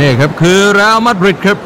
นี่ครับคือเรอัลมาดริดครับ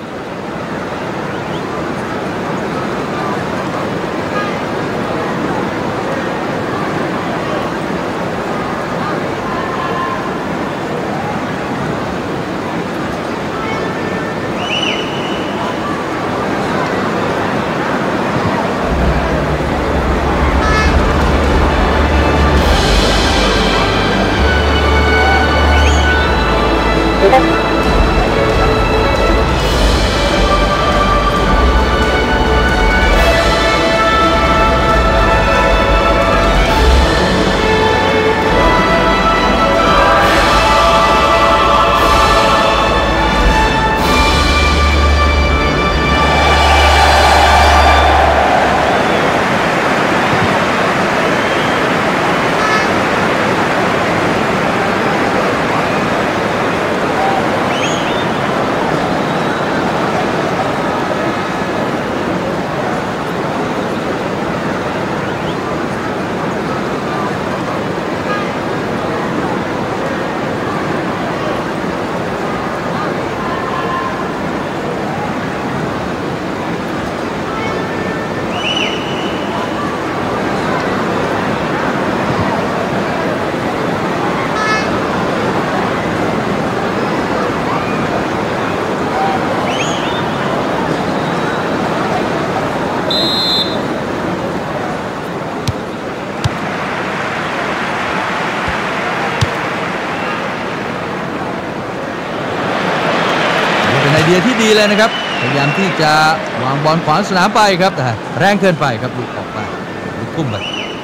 ไอเดียที่ดีเลยนะครับพยายามที่จะวางบอลขวางสนามไปครับแต่แรงเกินไปครับลูกออกไปลูกกุ้มไป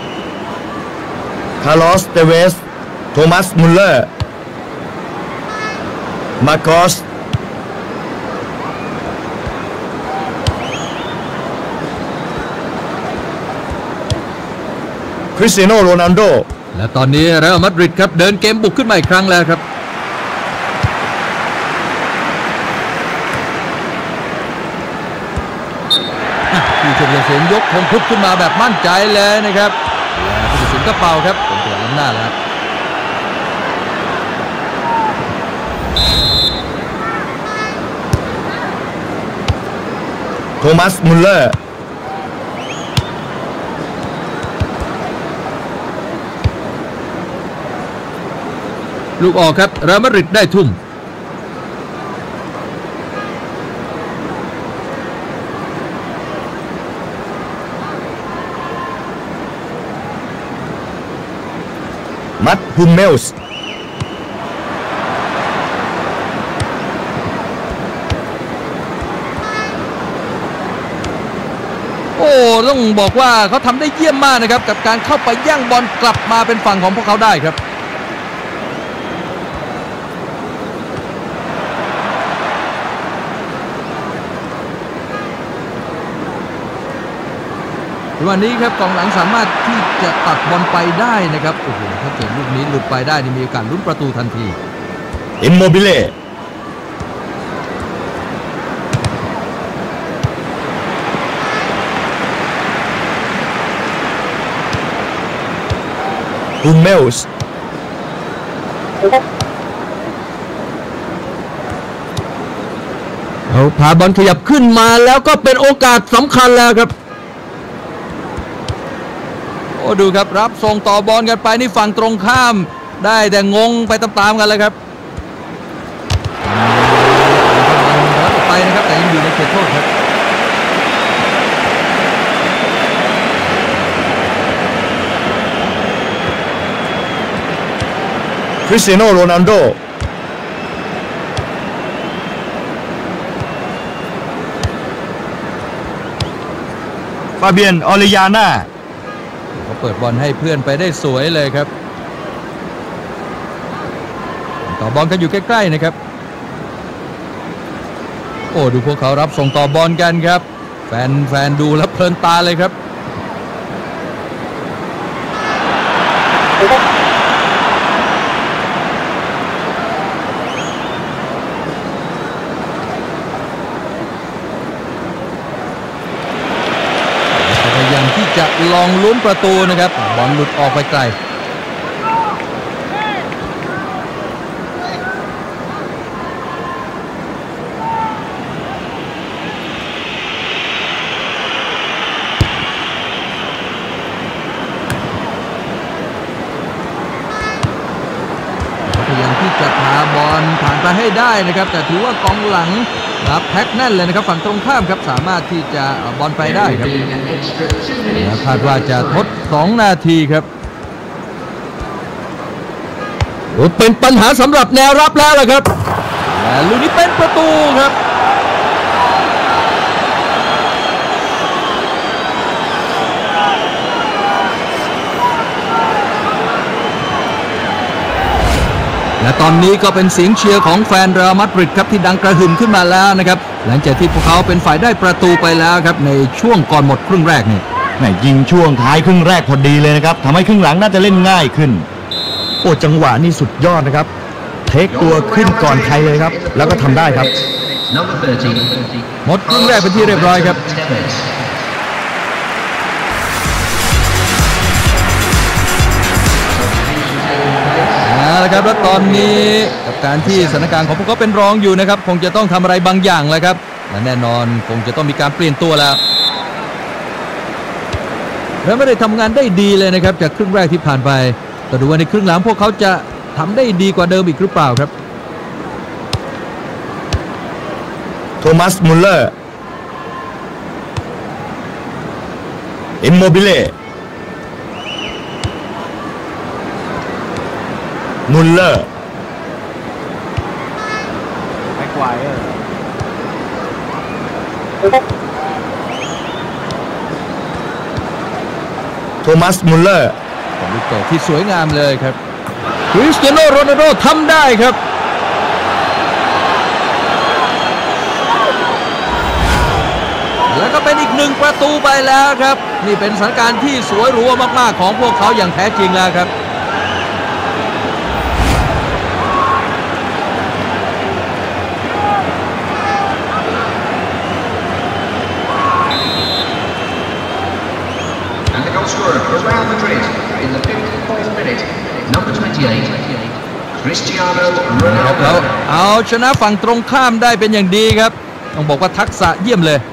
คาร์ลอสเตเวสโทมัสมุลเลอร์มาโกสคริสเตียโนโรนัลโดและตอนนี้เรอัลมาดริดครับเดินเกมบุกขึ้นมาอีกครั้งแล้วครับที่จะเสียงยกธงพุทธขึ้นมาแบบมั่นใจเลยนะครับและผู้ตัดสินก็เป่าครับเป็นตัวล้ำหน้าแล้วโทมัสมุลเลอร์ลูกออกครับเรอัลมาดริดได้ทุ่มมัดฮุมเมลส์โอ้ต้องบอกว่าเขาทำได้เยี่ยมมากนะครับกับการเข้าไปย่างบอลกลับมาเป็นฝั่งของพวกเขาได้ครับวันนี้ครับกองหลังสามารถที่จะตัดบอลไปได้นะครับโอ้โหถ้าเกิดลูกนี้หลุดไปได้มีโอกาสลุ้นประตูทันทีอิมโมบิเล่ฮุมเมลส์เขาพาบอลขยับขึ้นมาแล้วก็เป็นโอกาสสำคัญแล้วครับโอ้ดูครับรับส่งต่อบอลกันไปนี่ฝั่งตรงข้ามได้แต่งงไปตามๆกันเลยครับไปนะครับแต่ยังอยู่ในเขตโทษครับคริสเตียโนโรนัลโดฟาเบียนออริยาน่าเขาเปิดบอลให้เพื่อนไปได้สวยเลยครับต่อบอลกันอยู่ใกล้ๆนะครับโอ้ดูพวกเขารับส่งต่อบอลกันครับแฟนดูแล้วเพลินตาเลยครับพยายามที่จะลองลุ้นประตูนะครับบอลหลุดออกไปไกลได้นะครับแต่ถือว่ากองหลังแพ็คแน่นเลยนะครับฝั่งตรงข้ามครับสามารถที่จะเอาบอลไปได้ครับคาดว่าจะทด2 นาทีครับเป็นปัญหาสำหรับแนวรับแล้วล่ะครับและลูกนี้เป็นประตูครับและตอนนี้ก็เป็นเสียงเชียร์ของแฟนเรอัลมาดริดครับที่ดังกระหึ่มขึ้นมาแล้วนะครับหลังจากที่พวกเขาเป็นฝ่ายได้ประตูไปแล้วครับในช่วงก่อนหมดครึ่งแรกนี่ยิงช่วงท้ายครึ่งแรกพอดีเลยนะครับทำให้ครึ่งหลังน่าจะเล่นง่ายขึ้นโอ้จังหวะนี่สุดยอดนะครับเทคตัวขึ้นก่อนใครเลยครับแล้วก็ทำได้ครับหมดครึ่งแรกเป็นที่เรียบร้อยครับนะครับแล้วตอนนี้กับการที่สถานการณ์ของพวกเขาเป็นรองอยู่นะครับคงจะต้องทำอะไรบางอย่างแล้วครับและแน่นอนคงจะต้องมีการเปลี่ยนตัวแล้วและไม่ได้ทำงานได้ดีเลยนะครับจากครึ่งแรกที่ผ่านไปแต่ดูว่าในครึ่งหลังพวกเขาจะทำได้ดีกว่าเดิมอีกหรือเปล่าครับโทมัสมุลเลอร์อิมโมบิเล่มุลเลอร์แม็กไกวร์โทมัสมุลเลอร์เป็นลูกเตะที่สวยงามเลยครับคริสเตียโนโรนัลโดทำได้ครับแล้วก็เป็นอีก1 ประตูไปแล้วครับนี่เป็นสถานการณ์ที่สวยหรูมากๆของพวกเขาอย่างแท้จริงแล้วครับ Real Madrid in the 54th minute, number 28, Cristiano Ronaldo. เอาชนะฝั่งตรงข้ามได้เป็นอย่างดีครับต้องบอกว่าทักษะเยี่ยมเลย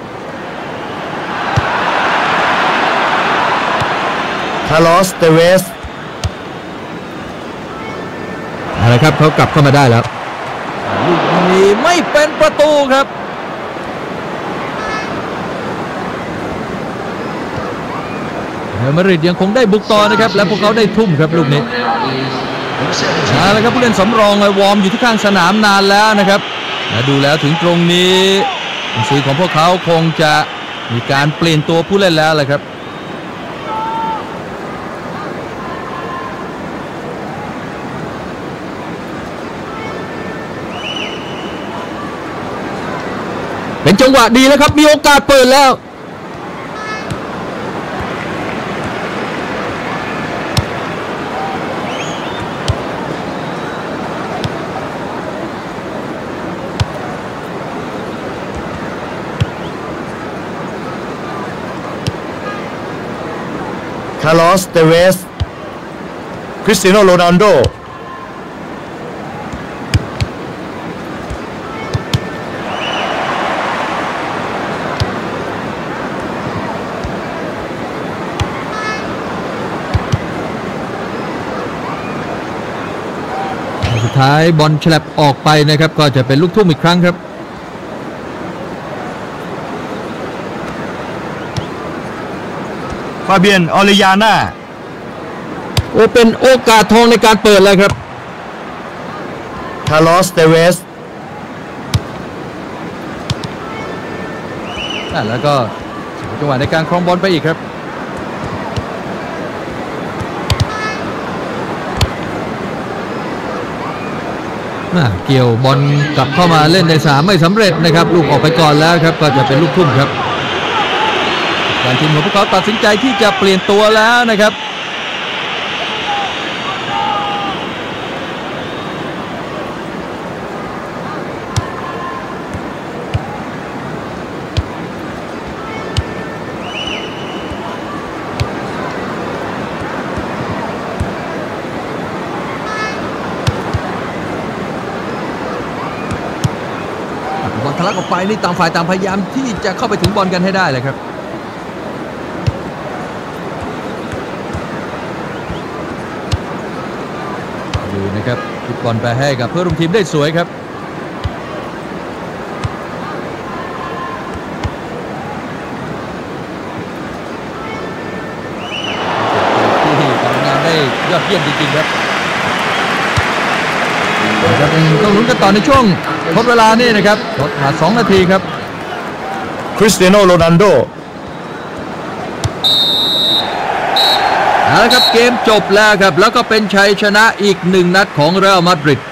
คาร์ลอสเตเวสอะไรครับเขากลับเข้ามาได้แล้วลูกนี้ไม่เป็นประตูครับเรอัลมาดริดยังคงได้บุกต่อนะครับและพวกเขาได้ทุ่มครับลูกนี้แล้วครับผู้เล่นสำรองวอร์มอยู่ที่ข้างสนามนานแล้วนะครับและดูแล้วถึงตรงนี้สีของพวกเขาคงจะมีการเปลี่ยนตัวผู้เล่นแล้วแหละครับเป็นจังหวะดีแล้วครับมีโอกาสเปิดแล้วคาร์ลอสเตเวสคริสเตียโนโรนัลโดสุดท้ายบอลฉลับออกไปนะครับก็จะเป็นลูกทุ่มอีกครั้งครับฟาเบียนออริยาน่าเป็นโอกาสทองในการเปิดแล้วครับคาร์ลอสเตเวสแล้วก็จังหวะในการครองบอลไปอีกครับเกี่ยวบอลกลับเข้ามาเล่นใน3ไม่สำเร็จนะครับลูกออกไปก่อนแล้วครับก็จะเป็นลูกทุ่มครับการทีมของพวกเขาตัดสินใจที่จะเปลี่ยนตัวแล้วนะครับบอลทะลักออกไปนี่ต่างฝ่ายต่างพยายามที่จะเข้าไปถึงบอลกันให้ได้เลยครับดูนะครับฟุตบอลไปให้กับเพื่อนร่วมทีมได้สวยครับยี่ยมจริงๆครับจะเป็นต้องลุ้นกันต่อในช่วงทดเวลานี่นะครับทดมา2 นาทีครับคริสเตียโนโรนัลโดเอาละครับเกมจบแล้วครับแล้วก็เป็นชัยชนะอีก1 นัดของเรอัลมาดริด